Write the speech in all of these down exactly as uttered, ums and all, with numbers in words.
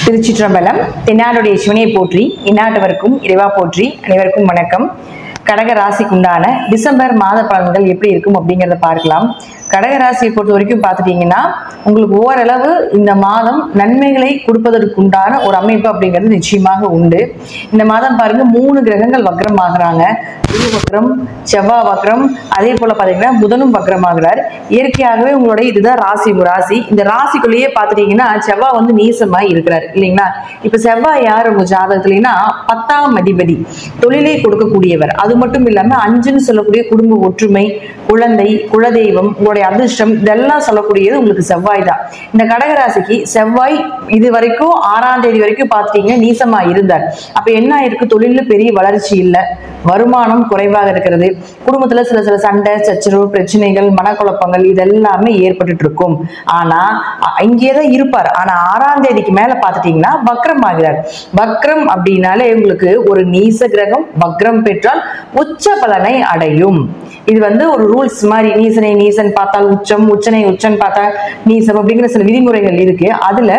திருச்சிற்றம்பலம். தென்னாடுடைய சிவனையை போற்றி, இந்நாட்டவருக்கும் இறைவா போற்றி. அனைவருக்கும் வணக்கம். கடக ராசிக்குண்டான டிசம்பர் மாத பலன்கள் எப்படி இருக்கும் அப்படிங்கிறத பார்க்கலாம். கடகராசியை பொறுத்த வரைக்கும் பார்த்துட்டீங்கன்னா உங்களுக்கு ஓரளவு இந்த மாதம் நன்மைகளை கொடுப்பதற்குண்டான ஒரு அமைப்பு அப்படிங்கிறது நிச்சயமாக உண்டு. இந்த மாதம் பாருங்க, மூணு கிரகங்கள் வக்ரம் ஆகுறாங்க. குரு வக்ரம், செவ்வாய் வக்ரம், அதே போல பாத்தீங்கன்னா புதனும் வக்ரம் ஆகிறார். இயற்கையாகவே உங்களுடைய இதுதான் ராசி ராசி இந்த ராசிக்குள்ளேயே பார்த்துட்டீங்கன்னா செவ்வாய் வந்து நீசமாய் இருக்கிறார் இல்லைங்களா. இப்ப செவ்வாய் யார் உங்க ஜாதகத்துலன்னா பத்தாம் அதிபதி, தொழிலை கொடுக்கக்கூடியவர். அது மட்டும் இல்லாம அஞ்சுன்னு சொல்லக்கூடிய குடும்ப ஒற்றுமை, குழந்தை, குலதெய்வம், உங்களுடைய அதிர்ஷ்டம், இதெல்லாம் சொல்லக்கூடியது உங்களுக்கு செவ்வாய் தான். இந்த கடகராசிக்கு செவ்வாய் இது வரைக்கும் ஆறாம் தேதி வரைக்கும் பார்த்துட்டீங்கன்னா நீசமா இருந்தார். அப்ப என்ன ஆயிருக்கு, தொழில பெரிய வளர்ச்சி இல்லை, வருமானம் குறைவாக இருக்கிறது, குடும்பத்துல சில சில சண்டை சச்சரவு பிரச்சனைகள் மனக்குழப்பங்கள் இதெல்லாமே ஏற்பட்டு இருக்கும். ஆனா இங்கேதான் இருப்பார். ஆனா ஆறாம் தேதிக்கு மேல பார்த்துட்டீங்கன்னா வக்ரம் ஆகிறார். வக்ரம் அப்படின்னாலே உங்களுக்கு ஒரு நீச கிரகம் வக்ரம் பெற்றால் உச்ச பலனை அடையும். இது வந்து ஒரு ரூல்ஸ் மாதிரி, நீசனை நீசன் பார்த்தால் உச்சம், உச்சனை உச்சன் பார்த்தால் நீசம் அப்படிங்கிற சில விதிமுறைகள் இருக்கு. அதுல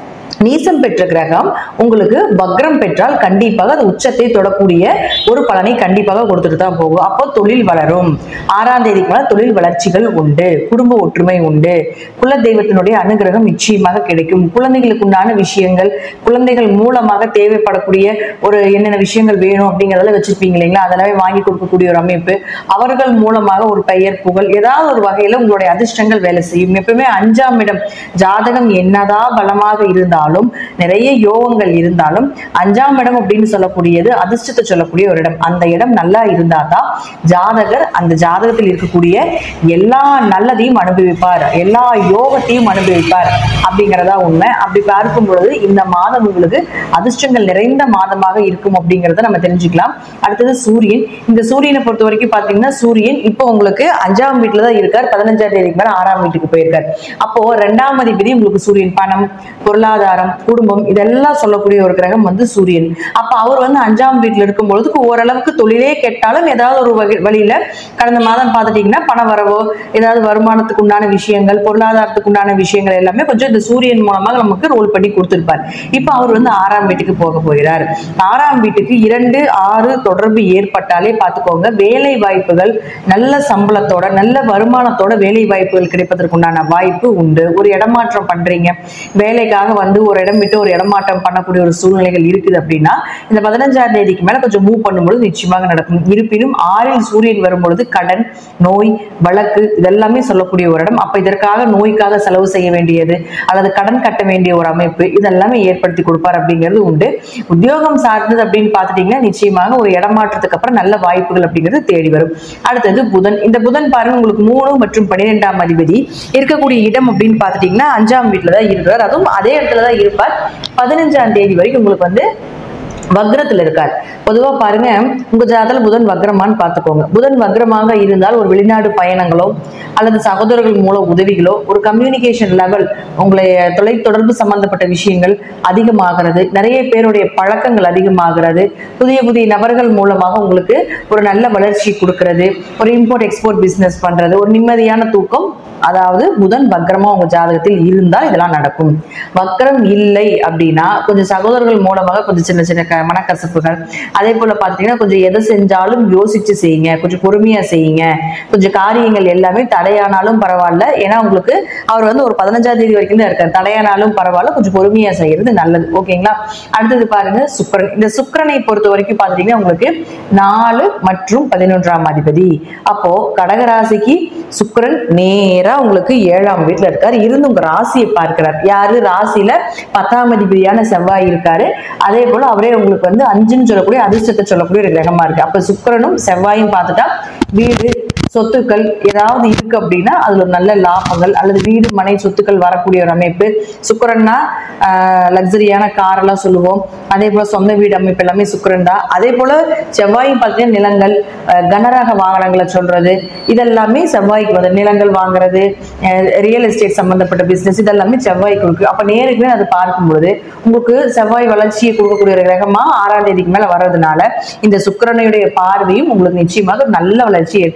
நீசம் பெற்ற கிரகம் உங்களுக்கு வக்ரம் பெற்றால் கண்டிப்பாக அது உச்சத்தை தொடக்கூடிய ஒரு பலனை கண்டிப்பாக கொடுத்துட்டு தான் போகும். அப்போ தொழில் வளரும். ஆறாம் தேதிக்கு மேல தொழில் வளர்ச்சிகள் உண்டு, குடும்ப ஒற்றுமை உண்டு, குல தெய்வத்தினுடைய அனுகிரகம் நிச்சயமாக கிடைக்கும். குழந்தைகளுக்கு உண்டான விஷயங்கள், குழந்தைகள் மூலமாக தேவைப்படக்கூடிய ஒரு என்னென்ன விஷயங்கள் வேணும் அப்படிங்கிறதெல்லாம் வச்சிருப்பீங்க இல்லைங்களா, அதெல்லாமே வாங்கி கொடுக்கக்கூடிய ஒரு அமைப்பு. அவர்கள் மூலமாக ஒரு பெயர் புகழ் ஏதாவது ஒரு வகையில உங்களுடைய அதிர்ஷ்டங்கள் வேலை செய்யும். எப்பவுமே அஞ்சாம் இடம் ஜாதகம் என்னதான் பலமாக இருந்தாலும், நிறைய யோகங்கள் இருந்தாலும் அஞ்சாம் இடம் அப்படின்னு சொல்லக்கூடியது அதிர்ஷ்டத்தை சொல்லக்கூடிய ஒரு இடம். அந்த இடம் நல்லா இருந்தா தான் ஜாதகர் அந்த ஜாதகத்தில் இருக்கக்கூடிய எல்லா நல்லதையும் அனுபவிப்பார், எல்லா யோகத்தையும் அனுபவிப்பார் அப்படிங்கிறதா உண்மை. அப்படி பார்க்கும் பொழுது இந்த மாதம் உங்களுக்கு அதிர்ஷ்டங்கள் நிறைந்த மாதமாக இருக்கும் அப்படிங்கிறத நம்ம தெரிஞ்சுக்கலாம். அடுத்தது சூரியன். இந்த சூரியனை பொறுத்த வரைக்கும் பாத்தீங்கன்னா சூரியன் இப்போ உங்களுக்கு அஞ்சாம் வீட்டுல தான் இருக்கார். பதினஞ்சாம் தேதிக்கு மேல ஆறாம் வீட்டுக்கு போயிருக்கார். அப்போ ரெண்டாம் அதிபதி உங்களுக்கு சூரியன் பணம், பொருளாதாரம், குடும்பம் இதெல்லாம் சொல்லக்கூடிய ஒரு கிரகம் வந்து சூரியன். அப்ப அவர் வந்து அஞ்சாம் வீட்டுல இருக்கும் பொழுது ஓரளவுக்கு தொழிலே கெட்டாலும் ஏதாவது ஒரு வழியில கடந்த மாதம் பார்த்துட்டீங்கன்னா பண வரவோ ஏதாவது வருமானத்துக்கு உண்டான விஷயங்கள், பொருளாதாரத்துக்கு உண்டான விஷயங்கள் எல்லாமே கொஞ்சம் இந்த சூரியன் மூலமாக நமக்கு ரோல் பண்ணி கொடுத்திருப்பார். இப்ப அவர் வந்து ஆறாம் வீட்டுக்கு போக போகிறார். ஆறாம் வீட்டுக்கு இரண்டு ஆறு தொடர்பு ஏற்பட்டாலே பார்த்துக்கோங்க, வேலை வாய்ப்புகள் நல்ல சம்பளத்தோட நல்ல வருமானத்தோட வேலை வாய்ப்புகள் கிடைப்பதற்குண்டான வாய்ப்பு உண்டு. ஒரு இடமாற்றம் பண்றீங்க, வேலைக்காக வந்து ஒரு இடம் விட்டு ஒரு இடமாற்றம் பண்ணக்கூடிய ஒரு சூழ்நிலைகள் இருக்குது அப்படின்னா இந்த பதினஞ்சாம் தேதிக்கு மேல கொஞ்சம் மூவ் பண்ணும்போது நிச்சயமாக நடக்கும். இருப்பினும் ஆறில் சூரியன் வரும்பொழுது கடன், நோய், வழக்கு இதெல்லாமே சொல்லக்கூடிய ஒரு இடம். அப்ப இதற்காக நோய்க்காக செலவு செய்ய வேண்டியது அல்லது கடன் கட்ட வேண்டிய ஒரு அமைப்பு இதெல்லாமே ஏற்படுத்தி கொடுப்பார் அப்படிங்கிறது உண்டு. உத்தியோகம் சார்ந்தது அப்படின்னு பார்த்துட்டீங்கன்னா நிச்சயமாக ஒரு இடமாற்றத்துக்கு அப்புறம் நல்ல வாய்ப்புகள் அப்படிங்கிறது தேடி வரும். அடுத்தது புதன். இந்த புதன் பாருங்க உங்களுக்கு மூணு மற்றும் பன்னிரெண்டாம் அதிபதி இருக்கக்கூடிய இடம் அப்படின்னு பார்த்துட்டீங்கன்னா அஞ்சாம் வீட்டுல தான் இருக்கிறார். அதுவும் அதே இடத்துல தான் இருப்பார். பதினஞ்சாம் தேதி வரைக்கும் உங்களுக்கு வந்து வக்ரத்துல இருக்கார். பொதுவா பாருங்க, உங்க ஜாதகத்துல புதன் வக்ரமான்னு பார்த்துக்கோங்க. புதன் வக்ரமாக இருந்தால் ஒரு வெளிநாடு பயணங்களோ அல்லது சகோதரர்கள் மூலம் உதவிகளோ, ஒரு கம்யூனிகேஷன் லெவல், உங்களுடைய தொலைத்தொடர்பு சம்பந்தப்பட்ட விஷயங்கள் அதிகமாகிறது, நிறைய பேருடைய பழக்கங்கள் அதிகமாகிறது, புதிய புதிய நபர்கள் மூலமாக உங்களுக்கு ஒரு நல்ல வளர்ச்சி கொடுக்கறது, ஒரு இம்போர்ட் எக்ஸ்போர்ட் பிசினஸ் பண்றது, ஒரு நிம்மதியான தூக்கம். அதாவது புதன் வக்ரமா உங்க ஜாதகத்தில் இருந்தால் இதெல்லாம் நடக்கும். வக்ரம் இல்லை அப்படின்னா கொஞ்சம் சகோதரர்கள் மூலமாக கொஞ்சம் சின்ன சின்ன மனக்கசப்புகள், அதே போல பாத்தீங்கன்னா கொஞ்சம் எதை செஞ்சாலும் யோசிச்சு செய்யுங்க, கொஞ்சம் பொறுமையா செய்யுங்க. கொஞ்சம் காரியங்கள் எல்லாமே தடையானாலும் பரவாயில்ல, ஏன்னா உங்களுக்கு அவர் வந்து ஒரு பதினஞ்சாம் தேதி வரைக்கும் தான் இருக்காரு. தடையானாலும் பரவாயில்ல, கொஞ்சம் பொறுமையா செய்யறது நல்லது. ஓகேங்களா. அடுத்தது பாருங்க சுக்கிரன். இந்த சுக்கிரனை பொறுத்த வரைக்கும் பாத்தீங்கன்னா உங்களுக்கு நாலு மற்றும் பதினொன்றாம் அதிபதி. அப்போ கடகராசிக்கு சுக்கிரன் நேரா உங்களுக்கு ஏழாம் வீட்டுல இருக்காரு. இருந்து உங்க ராசியை பார்க்கிறார். யாரு? ராசியில பத்தாம் அதிபதியான செவ்வாய் இருக்காரு. அதே போல அவரே உங்களுக்கு வந்து அஞ்சுன்னு சொல்லக்கூடிய அதிர்ஷ்டத்தை சொல்லக்கூடிய ஒரு கிரகமா இருக்கு. அப்ப சுக்கிரனும் செவ்வாயும் பார்த்துட்டா வீடு, சொத்துக்கள் ஏதாவது இருக்கு அப்படின்னா அதுல ஒரு நல்ல லாபங்கள் அல்லது வீடு மனை சொத்துக்கள் வரக்கூடிய ஒரு அமைப்பு. சுக்கிரன்னா ஆஹ் லக்ஸரியான கார் எல்லாம் சொல்லுவோம். அதே போல சொந்த வீடு அமைப்பு எல்லாமே சுக்கிரன் தான். அதே போல செவ்வாயும் பார்த்தீங்கன்னா நிலங்கள், கனரக வாகனங்களை சொல்றது இதெல்லாமே செவ்வாய்க்கு வந்து நிலங்கள் வாங்குறது, ரியல் எஸ்டேட் சம்பந்தப்பட்ட பிசினஸ் இதெல்லாமே செவ்வாய்க்கு இருக்கு. அப்ப நேருக்கு அதை பார்க்கும்போது உங்களுக்கு செவ்வாய் வளர்ச்சியை கொடுக்கக்கூடிய ஒரு கிரகமா ஆறாம் தேதிக்கு மேல வர்றதுனால இந்த சுக்கிரனுடைய பார்வையும் உங்களுக்கு நிச்சயமாக நல்ல வளர்ச்சியை ஏற்படுத்தி கொடுக்கும்.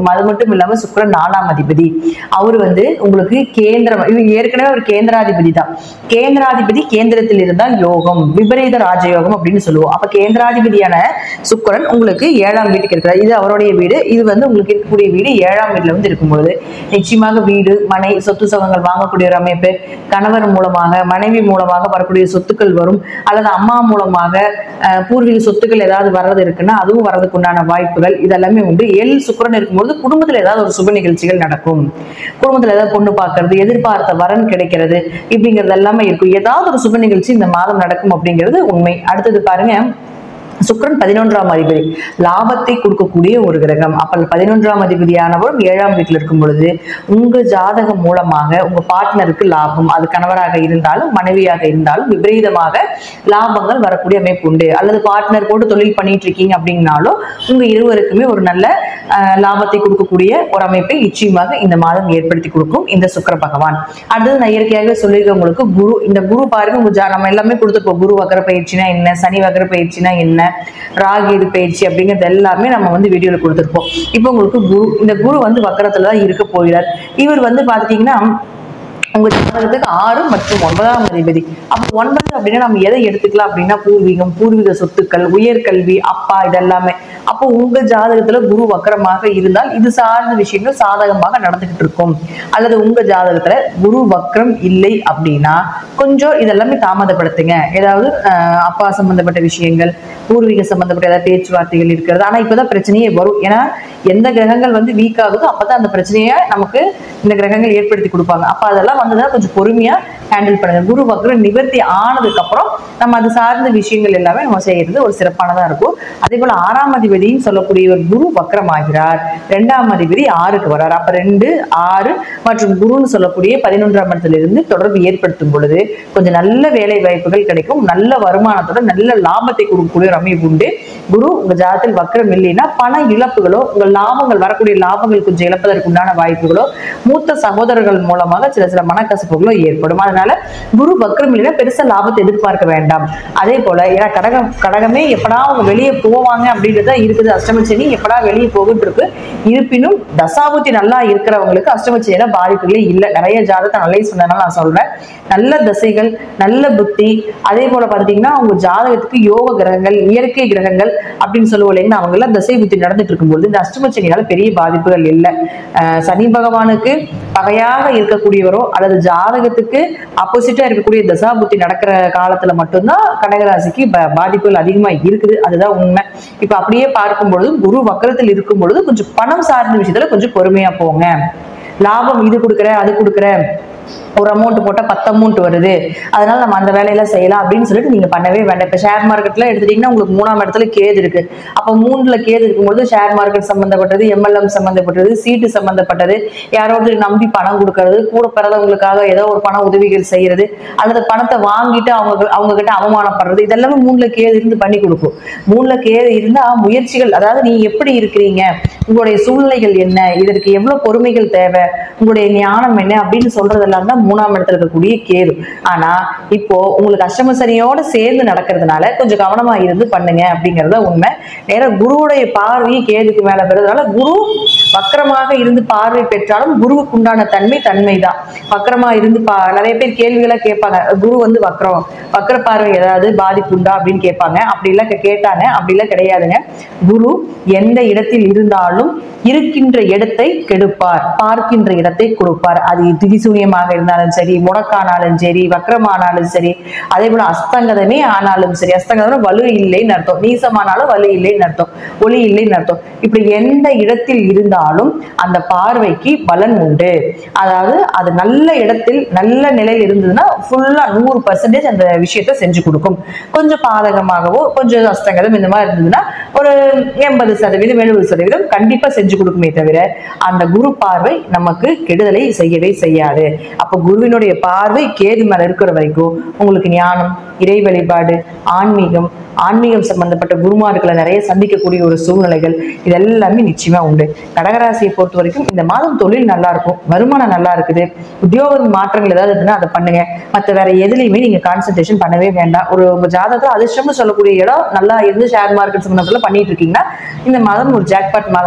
கொடுக்கும். அது மட்டும் இல்லாம சுக்கிரன் நாலாம் அதிபதி, அவரு வந்து உங்களுக்கு கேந்திரம், ஏற்கனவே ஒரு கேந்திராதிபதி தான். கேந்திராதிபதி கேந்திரத்தில் இருந்தால் யோகம், விபரீத ராஜயோகம் அப்படின்னு சொல்லுவோம். அப்ப கேந்திராதிபதியான சுக்கிரன் உங்களுக்கு ஏழாம் வீட்டுக்கு இருக்கிறார். இது அவருடைய வீடு. இது வந்து உங்களுக்கு இருக்கக்கூடிய வீடு ஏழாம் வீட்டுல வந்து இருக்கும்பொழுது நிச்சயமாக வீடு, மனை, சொத்து சுகங்கள் வாங்கக்கூடிய ஒரு அமைப்பு, கணவர் மூலமாக, மனைவி மூலமாக வரக்கூடிய சொத்துக்கள் வரும், அல்லது அம்மா மூலமாக பூர்வீக சொத்துக்கள் ஏதாவது வர்றது இருக்குன்னா அதுவும் வர்றதுக்கு உண்டான வாய்ப்புகள் இதெல்லாமே உண்டு. ஏழு சுக்கிரன் இருக்கும்போது குடும்பத்துல ஏதாவது ஒரு சுப நிகழ்ச்சிகள் நடக்கும். குடும்பத்துல ஏதாவது பொண்ணு பார்க்கறது, எதிர்பார்த்த வரன் கிடைக்கிறது, இப்படிங்கிறது எல்லாமே இருக்கும். ஏதாவது ஒரு சுப நிகழ்ச்சி இந்த மாதம் நடக்கும் அப்படிங்கிறது உண்மை. அடுத்தது பாருங்க, சுக்கிரன் பதினொன்றாம் அதிபதி, லாபத்தை கொடுக்கக்கூடிய ஒரு கிரகம். அப்ப பதினொன்றாம் அதிபதியானவரும் ஏழாம் வீட்டில் இருக்கும் பொழுது உங்க ஜாதகம் மூலமாக உங்க பார்ட்னருக்கு லாபம், அது கணவராக இருந்தாலும் மனைவியாக இருந்தாலும் விபரீதமாக லாபங்கள் வரக்கூடிய அமைப்பு உண்டு. அல்லது பார்ட்னர் போட்டு தொழில் பண்ணிட்டு இருக்கீங்க அப்படின்னாலும் உங்க இருவருக்குமே ஒரு நல்ல லாபத்தை கொடுக்கக்கூடிய ஒரு அமைப்பை நிச்சயமாக இந்த மாதம் ஏற்படுத்தி கொடுக்கும் இந்த சுக்கிர பகவான். அடுத்தது நான் இயற்கையாக சொல்லியிருக்க உங்களுக்கு குரு. இந்த குரு பாருங்க, உங்க நம்ம எல்லாமே கொடுத்துப்போம். குரு வக்ர பயிற்சினா என்ன, சனி வக்ர பயிற்சினா என்ன, ராகு இது பயிற்சி அப்படிங்கிறது எல்லாமே நம்ம வந்து வீடியோல கொடுத்துருப்போம். இப்போ உங்களுக்கு குரு, இந்த குரு வந்து வக்கரத்துலதான் இருக்க போகிறார். இவர் வந்து பாத்தீங்கன்னா உங்க ஜாதகத்துக்கு ஆறு மற்றும் ஒன்பதாம் அதிபதி. அப்ப ஒன்பது அப்படின்னா நம்ம எதை எடுத்துக்கலாம் அப்படின்னா பூர்வீகம், பூர்வீக சொத்துக்கள், உயர்கல்வி, அப்பா, இதெல்லாமே. அப்போ உங்க ஜாதகத்துல குரு வக்கரமாக இருந்தால் இது சார்ந்த விஷயங்கள் சாதகமாக நடந்துகிட்டு இருக்கும். அல்லது உங்க ஜாதகத்துல குரு வக்கரம் இல்லை அப்படின்னா கொஞ்சம் இதெல்லாமே தாமதப்படுத்துங்க. ஏதாவது அஹ் அப்பா சம்பந்தப்பட்ட விஷயங்கள், பூர்வீக சம்பந்தப்பட்ட ஏதாவது பேச்சுவார்த்தைகள் இருக்கிறது. ஆனா இப்பதான் பிரச்சனையே வரும். ஏன்னா எந்த கிரகங்கள் வந்து வீக் ஆகுதோ அப்பதான் அந்த பிரச்சனையை நமக்கு இந்த கிரகங்கள் ஏற்படுத்தி கொடுப்பாங்க. அப்ப அதெல்லாம் வந்ததுன்னா கொஞ்சம் பொறுமையா ஹேண்டில் பண்ணுங்க. குரு வக்ரம் நிவர்த்தி ஆனதுக்கு அப்புறம் நம்ம அது சார்ந்த விஷயங்கள் எல்லாமே நம்ம செய்யறது ஒரு சிறப்பானதா இருக்கும். அதே போல ஆறாம் அதிபதினு சொல்லக்கூடிய ஒரு குரு வக்ரம் ஆகிறார். இரண்டாம் அதிபதி ஆறுக்கு வர்றார். அப்ப ரெண்டு, ஆறு மற்றும் குருன்னு சொல்லக்கூடிய பதினொன்றாம் இடத்துல இருந்து தொடர்பு ஏற்படுத்தும் பொழுது கொஞ்சம் நல்ல வேலை வாய்ப்புகள் கிடைக்கும். நல்ல வருமானத்தோட நல்ல லாபத்தை கொடுக்கக்கூடிய ஒரு அமைப்பு உண்டு. குரு உங்க ஜாதகத்தில் வக்ரம் இல்லைன்னா பண இழப்புகளோ, உங்கள் லாபங்கள் வரக்கூடிய லாபங்கள் கொஞ்சம் இழப்பதற்கு உண்டான வாய்ப்புகளோ, மூத்த சகோதரர்கள் மூலமாக சில சில மனக்கசப்புகளோ ஏற்படும். அதனால குரு வக்ரம் இல்லைன்னா பெருசா லாபத்தை எதிர்பார்க்க வேண்டாம். அதே போல ஏன்னா கடகம் கடகமே எப்படா அவங்க வெளியே போவாங்க அப்படின்றத இருக்குது. அஷ்டமச்சனி எப்படா வெளியே போகிட்டு இருக்கு. இருப்பினும் தசாபுத்தி நல்லா இருக்கிறவங்களுக்கு அஷ்டமச்சனியில பாதிப்புகளே இல்லை. நிறைய ஜாதகத்தை நல்லா சொன்னதுனால நான் சொல்றேன். நல்ல தசைகள், நல்ல புத்தி, அதே போல பாத்தீங்கன்னா உங்க ஜாதகத்துக்கு யோக கிரகங்கள், இயற்கை கிரகங்கள் அப்படின்னு சொல்லுவோம் இல்லைங்கன்னா அவங்க எல்லாம் தசை புத்தி நடந்துட்டு இருக்கும்போது இந்த அஷ்டமச்சனியால பெரிய பாதிப்புகள் இல்லை. அஹ் சனி பகவானுக்கு பகையாக இருக்கக்கூடியவரோ அல்லது ஜாதகத்துக்கு ஆப்போசிட்டா இருக்கக்கூடிய தசா புத்தி நடக்கிற காலத்துல மட்டும்தான் கடகராசிக்கு பாதிப்புகள் அதிகமா இருக்குது. அதுதான் உண்மை. இப்ப அப்படியே பார்க்கும் பொழுது குரு வக்கரத்தில் இருக்கும் பொழுது கொஞ்சம் பணம் சார்ந்த விஷயத்துல கொஞ்சம் பொறுமையா போங்க. லாபம் இது கொடுக்குற அது கொடுக்குற, ஒரு அமௌண்ட் போட்டா பத்து அமௌண்ட் வருது, அதனால நம்ம அந்த வேலையில செய்யலாம் அப்படின்னு சொல்லிட்டு நீங்க பண்ணவே வேண்டாம். இப்ப ஷேர் மார்க்கெட்ல எடுத்துட்டீங்கன்னா உங்களுக்கு மூணாம் இடத்துல கேது இருக்கு. அப்ப மூணுல கேது இருக்கும்போது ஷேர் மார்க்கெட் சம்பந்தப்பட்டது, எம்எல்எம் சம்பந்தப்பட்டது, சீட்டு சம்பந்தப்பட்டது, யாரோட நம்பி பணம் கொடுக்கறது, கூட பிறந்தவங்களுக்காக ஏதோ ஒரு பண உதவிகள் செய்யறது, அல்லது பணத்தை வாங்கிட்டு அவங்க அவங்க கிட்ட அவமானப்படுறது, இதெல்லாமே மூணுல கேது இருந்து பண்ணி கொடுக்கும். மூணுல கேது இருந்தா முயற்சிகள், அதாவது நீ எப்படி இருக்கிறீங்க, உங்களுடைய சூழ்நிலைகள் என்ன, இதற்கு எவ்வளவு பொறுமைகள் தேவை, உங்களுடைய ஞானம் என்ன அப்படின்னு சொல்றதெல்லாம் தான் மூணாம் இடத்துல இருக்கக்கூடிய கேது. ஆனா இப்போ உங்களுக்கு அஷ்டம சனியோட சேர்ந்து நடக்கிறதுனால கொஞ்சம் கவனமா இருந்து பண்ணுங்க அப்படிங்கறத உண்மை. நேர குருவுடைய பார்வை கேதுக்கு மேல பெறதுனால குரு வக்கரமாக இருந்து பார்வை பெற்றாலும் குருவுக்கு உண்டான தன்மை தன்மைதான். வக்கரமா இருந்து பா நிறைய பேர் கேள்விகளா கேட்பாங்க, குரு வந்து வக்கரம், வக்கர பார்வை ஏதாவது பாதிப்பு உண்டா அப்படின்னு கேட்பாங்க. அப்படி எல்லாம் கேட்டாங்க. அப்படி எல்லாம் கிடையாதுங்க. குரு எந்த இடத்தில் இருந்தாலும் இருக்கின்ற இடத்தை கெடுப்பார், பார்க்கின்ற இடத்தை கொடுப்பார். அது திரிசூனியமாக இருந்தாலும் சரி, முடக்கானாலும் சரி, வக்கரமானாலும் சரி, அதே போல அஸ்தங்கதமே ஆனாலும் சரி. அஸ்தங்கதம் வலு இல்லைன்னு அர்த்தம், நீசமானாலும் வலு இல்லைன்னு அர்த்தம், ஒளி இல்லைன்னு அர்த்தம். இப்படி எந்த இடத்தில் இருந்தாலும் அந்த பார்வைக்கு பலன் உண்டு. அதாவது அது நல்ல இடத்தில் நல்ல நிலையில் இருந்ததுன்னா ஃபுல்லா நூறு பர்சன்டேஜ் அந்த விஷயத்த செஞ்சு கொடுக்கும். கொஞ்சம் பாதகமாகவோ கொஞ்சம் அஸ்தங்கதம் இந்த மாதிரி இருந்ததுன்னா ஒரு எண்பது சதவீதம் எழுபது சதவீதம் கண்டிப்பா செஞ்சு கொடுக்குமே தவிர அந்த குரு பார்வை நமக்கு கெடுதலை செய்யவே செய்யாது. அப்ப குருவினுடைய பார்வை கேது மேல இருக்கிற வரைக்கும் உங்களுக்கு ஞானம், இறை வழிபாடு, ஆன்மீகம், ஆன்மீகம் சம்பந்தப்பட்ட குருமார்களை நிறைய சந்திக்கக்கூடிய ஒரு சூழ்நிலைகள் இதெல்லாமே நிச்சயமா உண்டு. கடகராசியை பொறுத்த வரைக்கும் இந்த மாதம் தொழில் நல்லா இருக்கும், வருமானம் நல்லா இருக்குது, உத்தியோக மாற்றங்கள் ஏதாவது இருக்குன்னா அதை பண்ணுங்க. மற்ற வேற எதுலையுமே நீங்க கான்சென்ட்ரேஷன் பண்ணவே வேண்டாம். ஒரு உங்க ஜாதகத்துல அதிர்ஷ்டம்னு சொல்லக்கூடிய இடம் நல்லா இருந்து ஷேர் மார்க்கெட் சம்பந்தப்பட்ட பண்ணிட்டு இருக்கீங்கன்னா இந்த மாதம் ஒரு ஜாக்பாட் மாதம்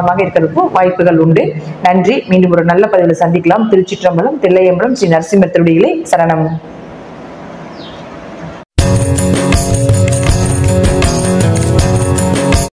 கவனமாக இருக்கிறதுக்கும் வாய்ப்புகள் உண்டு. நன்றி. மீண்டும் ஒரு நல்ல பதிவில் சந்திக்கலாம். திருச்சிற்றம்பலம், தில்லையம்பலம், ஸ்ரீ நரசிம்மர் திருவடிகளே சரணம்.